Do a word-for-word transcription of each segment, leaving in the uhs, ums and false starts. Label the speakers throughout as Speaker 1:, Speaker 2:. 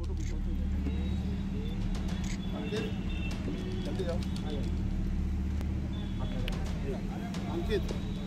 Speaker 1: जल्दी जाओ अंकित।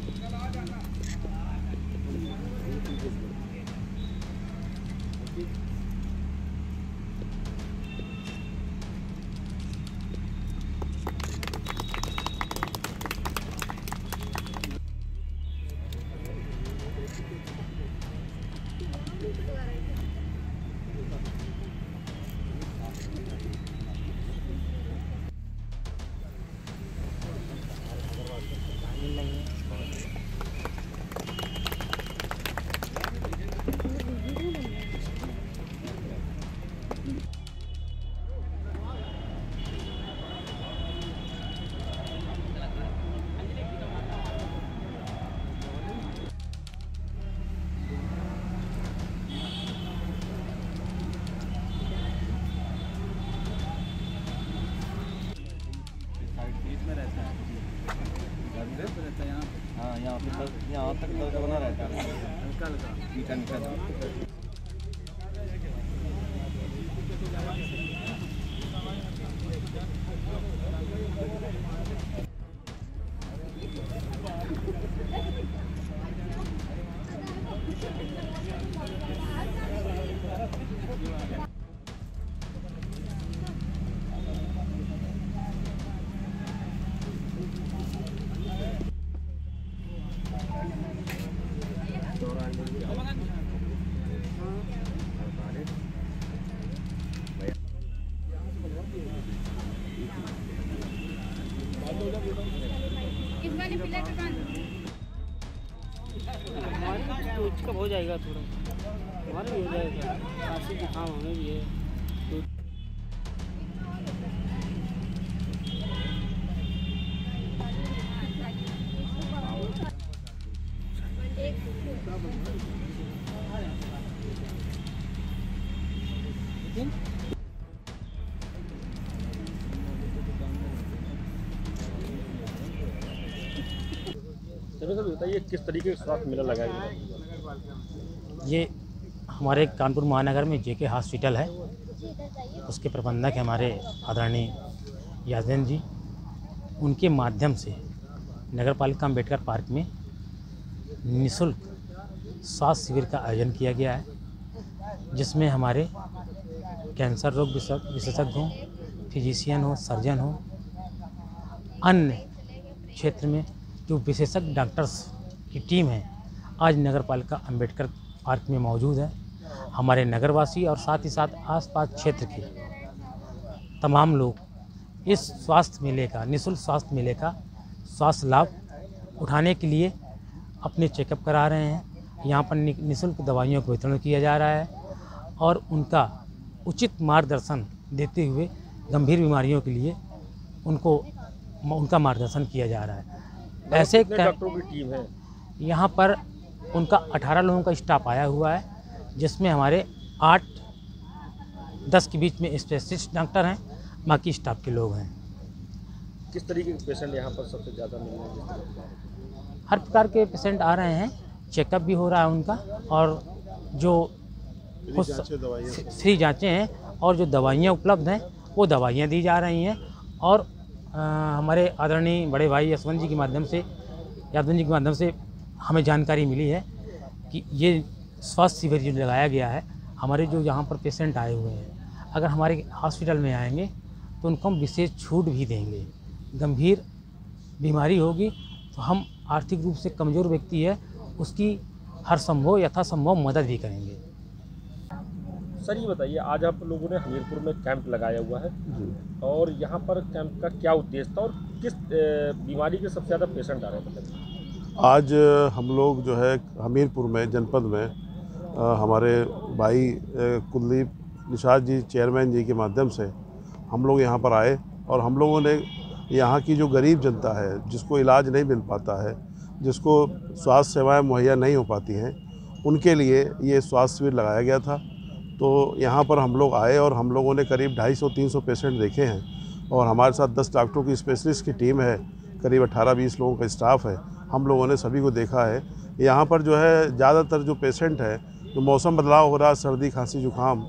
Speaker 2: हाँ, यहाँ पे यहाँ तक दर्द बना रहता है, हल्का हल्का मीठा मीठा।
Speaker 3: कब हो जाएगा थोड़ा हमारा भी हो जाएगा, खांसी जुकाम हमें भी है।
Speaker 2: बताइए किस तरीके का स्वास्थ्य मेला लगाया?
Speaker 4: ये हमारे कानपुर महानगर में जेके हॉस्पिटल है, उसके प्रबंधक हैं हमारे आदरणीय याजन जी। उनके माध्यम से नगर पालिका अम्बेडकर पार्क में निःशुल्क स्वास्थ्य शिविर का आयोजन किया गया है, जिसमें हमारे कैंसर रोग विशेषज्ञ हों, फिजिशियन हो, सर्जन हो, अन्य क्षेत्र में जो विशेषज्ञ डॉक्टर्स की टीम है आज नगर पालिका अम्बेडकर पार्क में मौजूद है। हमारे नगरवासी और साथ ही साथ आसपास क्षेत्र के तमाम लोग इस स्वास्थ्य मेले का निःशुल्क स्वास्थ्य मेले का स्वास्थ्य लाभ उठाने के लिए अपने चेकअप करा रहे हैं। यहाँ पर निःशुल्क दवाइयों का वितरण किया जा रहा है और उनका उचित मार्गदर्शन देते हुए गंभीर बीमारियों के लिए उनको उनका मार्गदर्शन किया जा रहा है। ऐसे
Speaker 2: डॉक्टरों की टीम है
Speaker 4: यहाँ पर, उनका अठारह लोगों का स्टाफ आया हुआ है, जिसमें हमारे आठ दस के बीच में स्पेशलिस्ट डॉक्टर हैं, बाकी स्टाफ के लोग हैं।
Speaker 2: किस तरीके के पेशेंट यहाँ पर सबसे ज़्यादा मिल रहे हैं?
Speaker 4: हर प्रकार के पेशेंट आ रहे हैं, चेकअप भी हो रहा है उनका, और जो फ्री जाँचें हैं और जो दवाइयाँ उपलब्ध हैं वो दवाइयाँ दी जा रही हैं। और आ, हमारे आदरणीय बड़े भाई यशवंत जी के माध्यम से यादव जी के माध्यम से हमें जानकारी मिली है कि ये स्वास्थ्य शिविर जो लगाया गया है, हमारे जो यहाँ पर पेशेंट आए हुए हैं अगर हमारे हॉस्पिटल में आएंगे तो उनको हम विशेष छूट भी देंगे। गंभीर बीमारी होगी तो हम आर्थिक रूप से कमज़ोर व्यक्ति है उसकी हर संभव यथासंभव मदद भी करेंगे।
Speaker 2: सर ये बताइए, आज आप लोगों ने हमीरपुर में कैंप लगाया हुआ है और यहाँ पर कैंप का क्या उद्देश्य था और किस बीमारी के सबसे ज़्यादा पेशेंट आ रहे हैं?
Speaker 1: आज हम लोग जो है हमीरपुर में जनपद में आ, हमारे भाई कुलदीप निषाद जी चेयरमैन जी के माध्यम से हम लोग यहाँ पर आए और हम लोगों ने यहाँ की जो गरीब जनता है, जिसको इलाज नहीं मिल पाता है, जिसको स्वास्थ्य सेवाएं मुहैया नहीं हो पाती हैं, उनके लिए ये स्वास्थ्य शिविर लगाया गया था। तो यहाँ पर हम लोग आए और हम लोगों ने करीब ढाई सौ तीन सौ पेशेंट देखे हैं और हमारे साथ दस डॉक्टरों की स्पेशलिस्ट की टीम है, करीब अठारह बीस लोगों का स्टाफ है। हम लोगों ने सभी को देखा है। यहाँ पर जो है ज़्यादातर जो पेशेंट है, जो मौसम बदलाव हो रहा है, सर्दी खांसी जुकाम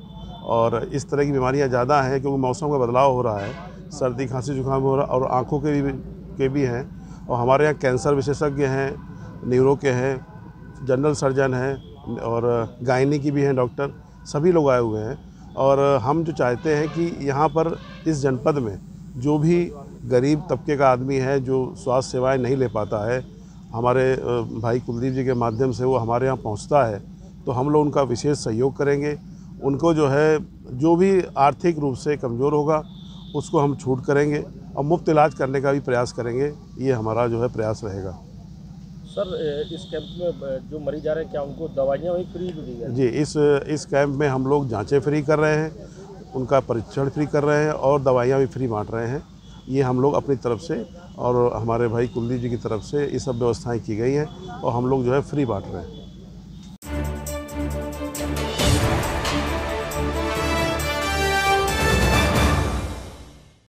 Speaker 1: और इस तरह की बीमारियां ज़्यादा हैं क्योंकि मौसम का बदलाव हो रहा है, सर्दी खांसी जुकाम हो रहा है और आँखों के भी के भी हैं। और हमारे यहाँ कैंसर विशेषज्ञ हैं, न्यूरो के हैं, जनरल सर्जन हैं और गायनी की भी हैं डॉक्टर, सभी लोग आए हुए हैं। और हम जो चाहते हैं कि यहाँ पर इस जनपद में जो भी गरीब तबके का आदमी है जो स्वास्थ्य सेवाएं नहीं ले पाता है, हमारे भाई कुलदीप जी के माध्यम से वो हमारे यहाँ पहुँचता है तो हम लोग उनका विशेष सहयोग करेंगे। उनको जो है जो भी आर्थिक रूप से कमज़ोर होगा उसको हम छूट करेंगे और मुफ्त इलाज करने का भी प्रयास करेंगे। ये हमारा जो है प्रयास रहेगा।
Speaker 2: सर इस कैंप में जो मरीज आ रहे हैं क्या उनको दवाइयाँ वही फ्री दी जाएगी? जी,
Speaker 1: इस इस कैंप में हम लोग जांचें फ्री कर रहे हैं, उनका परीक्षण फ्री कर रहे हैं और दवाइयाँ भी फ्री बांट रहे हैं। ये हम लोग अपनी तरफ से और हमारे भाई कुलदीप जी की तरफ से ये सब व्यवस्थाएं की गई हैं और हम लोग जो है फ्री बांट रहे हैं।